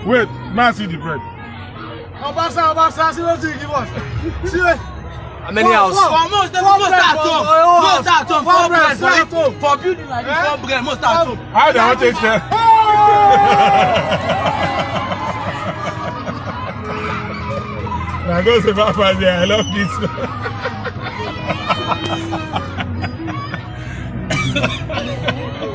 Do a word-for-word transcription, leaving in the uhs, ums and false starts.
Wait, man, see the bread. Obasa, Obasa, see what you give us. See what? How many houses? For most, most at home. Most at home. Four bread for for building like this. Four bread, most at home. How do I take that? Now go say Papa there. I love this.